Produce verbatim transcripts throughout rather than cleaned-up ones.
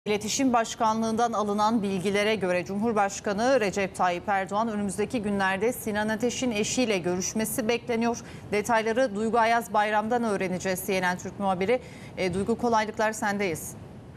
İletişim Başkanlığı'ndan alınan bilgilere göre Cumhurbaşkanı Recep Tayyip Erdoğan önümüzdeki günlerde Sinan Ateş'in eşiyle görüşmesi bekleniyor. Detayları Duygu Ayaz Bayram'dan öğreneceğiz. C N N Türk muhabiri. E, Duygu, kolaylıklar, sendeyiz.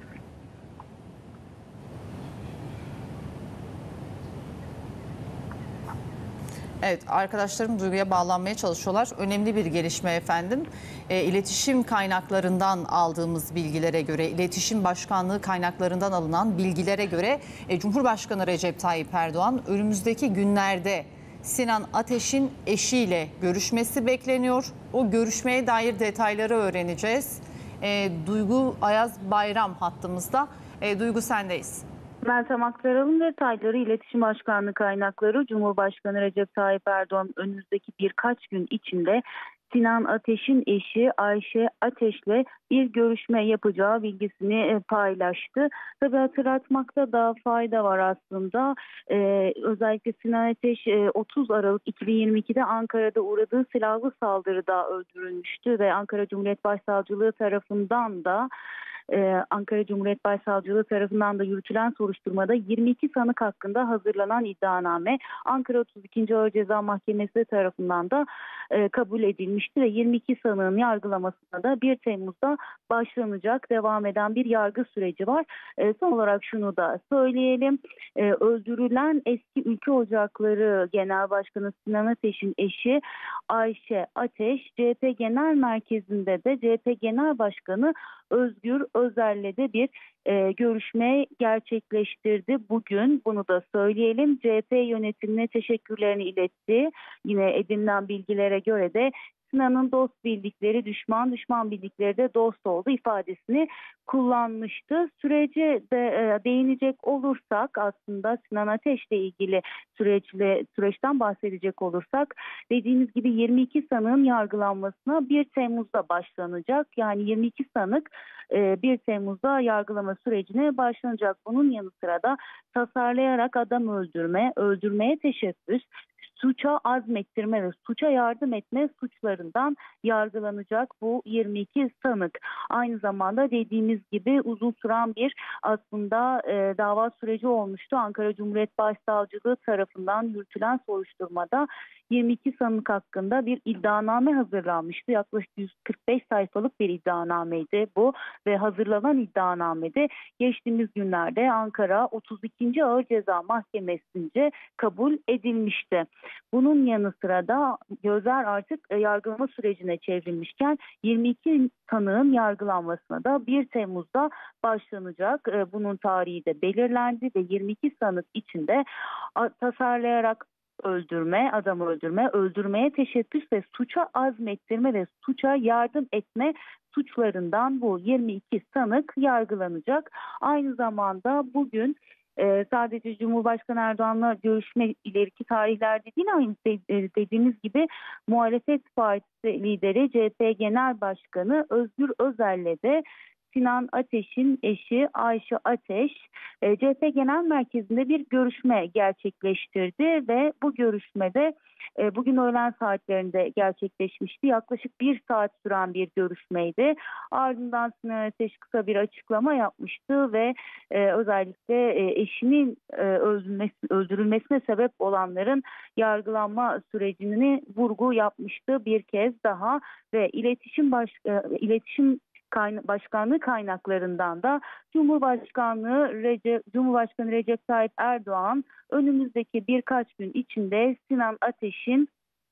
Evet, arkadaşlarım Duygu'ya bağlanmaya çalışıyorlar. Önemli bir gelişme efendim. E, iletişim kaynaklarından aldığımız bilgilere göre, İletişim Başkanlığı kaynaklarından alınan bilgilere göre e, Cumhurbaşkanı Recep Tayyip Erdoğan önümüzdeki günlerde Sinan Ateş'in eşiyle görüşmesi bekleniyor. O görüşmeye dair detayları öğreneceğiz. E, Duygu Ayaz Bayram hattımızda. E, Duygu, sendeyiz. Meltem aktaralım detayları. İletişim Başkanlığı kaynakları Cumhurbaşkanı Recep Tayyip Erdoğan önümüzdeki birkaç gün içinde Sinan Ateş'in eşi Ayşe Ateş'le bir görüşme yapacağı bilgisini paylaştı. Tabii hatırlatmakta daha fayda var aslında. Ee, özellikle Sinan Ateş otuz Aralık iki bin yirmi ikide Ankara'da uğradığı silahlı saldırıda öldürülmüştü ve Ankara Cumhuriyet Başsavcılığı tarafından da Ee, Ankara Cumhuriyet Başsavcılığı tarafından da yürütülen soruşturmada yirmi iki sanık hakkında hazırlanan iddianame Ankara otuz ikinci Ağır Ceza Mahkemesi tarafından da e, kabul edilmişti ve yirmi iki sanığın yargılamasına da bir Temmuz'da başlanacak devam eden bir yargı süreci var. E, son olarak şunu da söyleyelim. E, öldürülen eski Ülke Ocakları Genel Başkanı Sinan Ateş'in eşi Ayşe Ateş, C H P Genel Merkezi'nde de C H P Genel Başkanı Özgür Özel'le de bir e, görüşme gerçekleştirdi. Bugün bunu da söyleyelim. C H P yönetimine teşekkürlerini iletti. Yine edinilen bilgilere göre de Sinan'ın dost bildikleri düşman, düşman bildikleri de dost oldu ifadesini kullanmıştı. Sürece de e, değinecek olursak, aslında Sinan Ateş'le ilgili süreçle süreçten bahsedecek olursak, dediğimiz gibi yirmi iki sanığın yargılanmasına bir Temmuz'da başlanacak. Yani yirmi iki sanık e, bir Temmuz'da yargılama sürecine başlanacak. Bunun yanı sıra da tasarlayarak adam öldürme, öldürmeye teşebbüs, suça azmettirme ve suça yardım etme suçlarından yargılanacak bu yirmi iki sanık. Aynı zamanda dediğimiz gibi uzun süren bir aslında e, dava süreci olmuştu. Ankara Cumhuriyet Başsavcılığı tarafından yürütülen soruşturmada yirmi iki sanık hakkında bir iddianame hazırlanmıştı. Yaklaşık yüz kırk beş sayfalık bir iddianameydi bu ve hazırlanan iddianamede geçtiğimiz günlerde Ankara otuz ikinci Ağır Ceza Mahkemesi'nce kabul edilmişti. Bunun yanı sıra da gözler artık yargılama sürecine çevrilmişken yirmi iki sanığın yargılanmasına da bir Temmuz'da başlanacak. Bunun tarihi de belirlendi ve yirmi iki sanık içinde tasarlayarak öldürme, adam öldürme, öldürmeye teşebbüs ve suça azmettirme ve suça yardım etme suçlarından bu yirmi iki sanık yargılanacak. Aynı zamanda bugün Ee, sadece Cumhurbaşkanı Erdoğan'la görüşme ileriki tarihlerde değil, aynı dediğimiz gibi muhalefet partisi lideri C H P Genel Başkanı Özgür Özel'le de Sinan Ateş'in eşi Ayşe Ateş C H P Genel Merkezi'nde bir görüşme gerçekleştirdi ve bu görüşmede bugün öğlen saatlerinde gerçekleşmişti. Yaklaşık bir saat süren bir görüşmeydi. Ardından Sinan Ateş kısa bir açıklama yapmıştı ve özellikle eşinin öldürülmesi, öldürülmesine sebep olanların yargılanma sürecini vurgu yapmıştı bir kez daha ve iletişim baş, iletişim Başkanlığı kaynaklarından da Cumhurbaşkanlığı Recep, Cumhurbaşkanı Recep Tayyip Erdoğan önümüzdeki birkaç gün içinde Sinan Ateş'in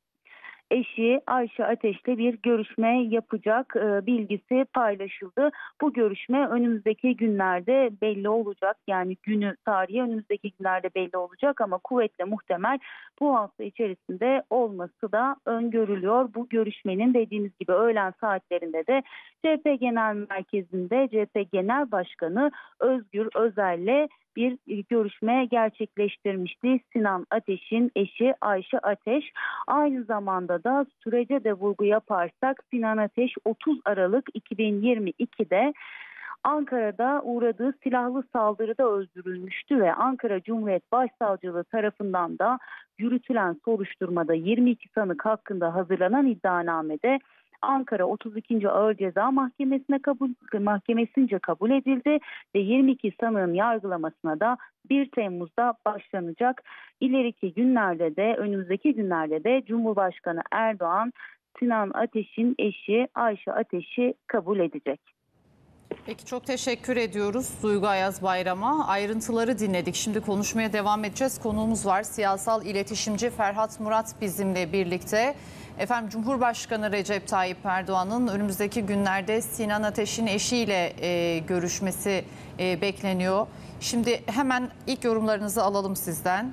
eşi Ayşe Ateş'le bir görüşme yapacak e, bilgisi paylaşıldı. Bu görüşme önümüzdeki günlerde belli olacak. Yani günü, tarihi önümüzdeki günlerde belli olacak ama kuvvetle muhtemel bu hafta içerisinde olması da öngörülüyor. Bu görüşmenin dediğimiz gibi öğlen saatlerinde de C H P Genel Merkezi'nde C H P Genel Başkanı Özgür Özel'le bir görüşme gerçekleştirmişti Sinan Ateş'in eşi Ayşe Ateş. Aynı zamanda da sürece de vurgu yaparsak Sinan Ateş otuz Aralık iki bin yirmi ikide Ankara'da uğradığı silahlı saldırıda öldürülmüştü ve Ankara Cumhuriyet Başsavcılığı tarafından da yürütülen soruşturmada yirmi iki sanık hakkında hazırlanan iddianamede Ankara otuz ikinci Ağır Ceza Mahkemesi'ne kabul mahkemesince kabul edildi ve yirmi iki sanığın yargılamasına da bir Temmuz'da başlanacak. İleriki günlerde de önümüzdeki günlerde de Cumhurbaşkanı Erdoğan Sinan Ateş'in eşi Ayşe Ateş'i kabul edecek. Peki, çok teşekkür ediyoruz Duygu Ayaz Bayram'a. Ayrıntıları dinledik. Şimdi konuşmaya devam edeceğiz. Konuğumuz var. Siyasal iletişimci Ferhat Murat bizimle birlikte. Efendim, Cumhurbaşkanı Recep Tayyip Erdoğan'ın önümüzdeki günlerde Sinan Ateş'in eşiyle e, görüşmesi e, bekleniyor. Şimdi hemen ilk yorumlarınızı alalım sizden.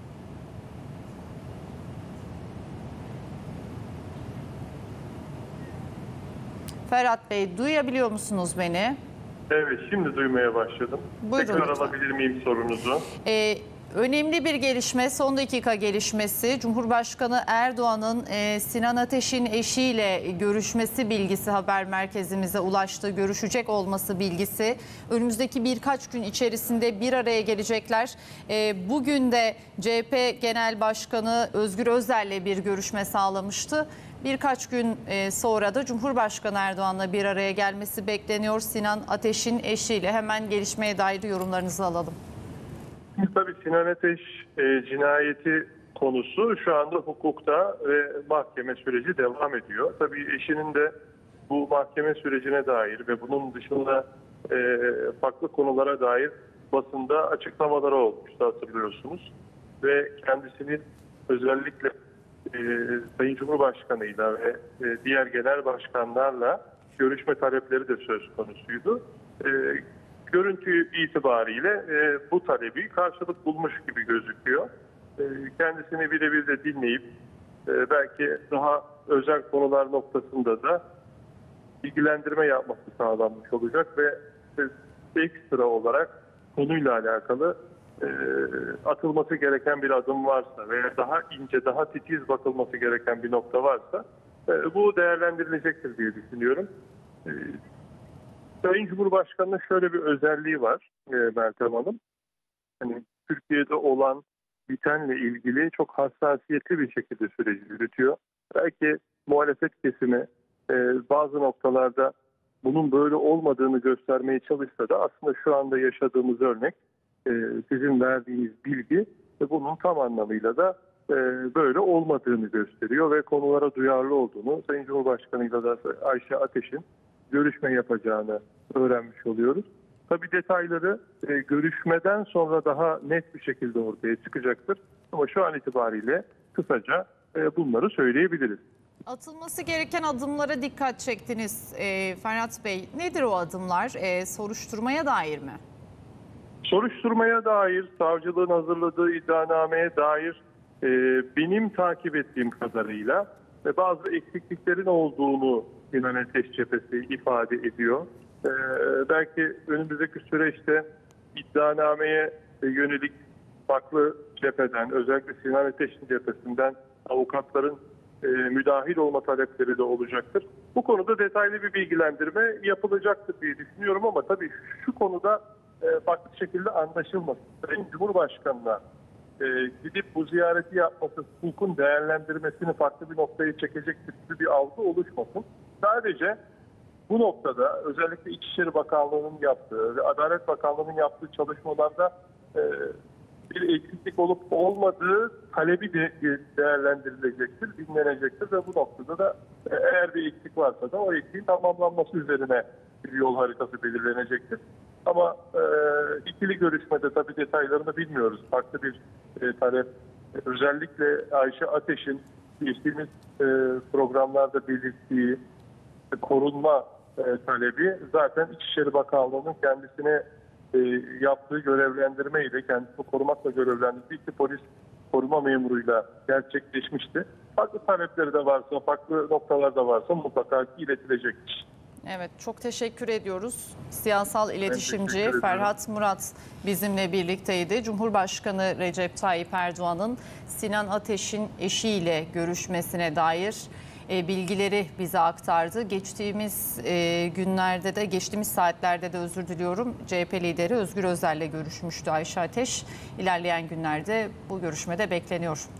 Ferhat Bey, duyabiliyor musunuz beni? Evet, şimdi duymaya başladım. Buyurun Tekrar lütfen. alabilir miyim sorunuzu? Ee, önemli bir gelişme, son dakika gelişmesi. Cumhurbaşkanı Erdoğan'ın e, Sinan Ateş'in eşiyle görüşmesi bilgisi haber merkezimize ulaştı. Görüşecek olması bilgisi. Önümüzdeki birkaç gün içerisinde bir araya gelecekler. E, bugün de C H P Genel Başkanı Özgür Özel'le bir görüşme sağlamıştı. Birkaç gün sonra da Cumhurbaşkanı Erdoğan'la bir araya gelmesi bekleniyor. Sinan Ateş'in eşiyle hemen gelişmeye dair yorumlarınızı alalım. Tabii Sinan Ateş e, cinayeti konusu şu anda hukukta ve mahkeme süreci devam ediyor. Tabii eşinin de bu mahkeme sürecine dair ve bunun dışında e, farklı konulara dair basında açıklamaları olmuştu, hatırlıyorsunuz. Ve kendisinin özellikle e, Sayın Cumhurbaşkanı'yla ve e, diğer genel başkanlarla görüşme talepleri de söz konusuydu. E, görüntü itibariyle e, bu talebi karşılık bulmuş gibi gözüküyor. E, kendisini birebir de dinleyip e, belki daha özel konular noktasında da bilgilendirme yapması sağlanmış olacak ve e, ekstra olarak konuyla alakalı e, atılması gereken bir adım varsa veya daha ince, daha titiz bakılması gereken bir nokta varsa e, bu değerlendirilecektir diye düşünüyorum. E, Sayın Cumhurbaşkanı'nın şöyle bir özelliği var e, Meltem Hanım. Hani Türkiye'de olan bitenle ilgili çok hassasiyetli bir şekilde süreci yürütüyor. Belki muhalefet kesimi e, bazı noktalarda bunun böyle olmadığını göstermeye çalışsa da aslında şu anda yaşadığımız örnek, e, sizin verdiğiniz bilgi ve bunun tam anlamıyla da e, böyle olmadığını gösteriyor ve konulara duyarlı olduğunu, Sayın Cumhurbaşkanı'yla da Ayşe Ateş'in görüşme yapacağını öğrenmiş oluyoruz. Tabii detayları e, görüşmeden sonra daha net bir şekilde ortaya çıkacaktır. Ama şu an itibariyle kısaca e, bunları söyleyebiliriz. Atılması gereken adımlara dikkat çektiniz e, Ferhat Bey. Nedir o adımlar? E, soruşturmaya dair mi? Soruşturmaya dair, savcılığın hazırladığı iddianameye dair e, benim takip ettiğim kadarıyla ve bazı eksikliklerin olduğunu Sinan Ateş cephesi ifade ediyor. E, belki önümüzdeki süreçte iddianameye yönelik farklı cepheden, özellikle Sinan Ateş'in cephesinden avukatların e, müdahil olma talepleri de olacaktır. Bu konuda detaylı bir bilgilendirme yapılacaktır diye düşünüyorum ama tabii şu konuda e, farklı şekilde anlaşılmasın. Sayın Cumhurbaşkanı'na e, gidip bu ziyareti yapması, hukukun değerlendirmesini farklı bir noktaya çekecek gibi bir algı oluşmasın. Sadece bu noktada özellikle İçişleri Bakanlığı'nın yaptığı ve Adalet Bakanlığı'nın yaptığı çalışmalarda e, bir eksiklik olup olmadığı talebi de değerlendirilecektir, dinlenecektir ve bu noktada da e, eğer bir eksik varsa da o eksiğin tamamlanması üzerine bir yol haritası belirlenecektir. Ama e, ikili görüşmede tabii detaylarını bilmiyoruz. Farklı bir e, talep, e, özellikle Ayşe Ateş'in geçtiğimiz e, programlarda belirttiği e, korunma e, talebi zaten İçişleri Bakanlığı'nın kendisine e, yaptığı görevlendirmeyle, kendisini korumakla görevlendirdiği iki polis koruma memuruyla gerçekleşmişti. Farklı talepleri de varsa, farklı noktalarda varsa mutlaka iletilecektir. Evet, çok teşekkür ediyoruz. Siyasal iletişimci Ferhat Murat bizimle birlikteydi. Cumhurbaşkanı Recep Tayyip Erdoğan'ın Sinan Ateş'in eşiyle görüşmesine dair e, bilgileri bize aktardı. Geçtiğimiz e, günlerde de, geçtiğimiz saatlerde de özür diliyorum, C H P lideri Özgür Özel'le görüşmüştü Ayşe Ateş. İlerleyen günlerde bu görüşmede bekleniyor.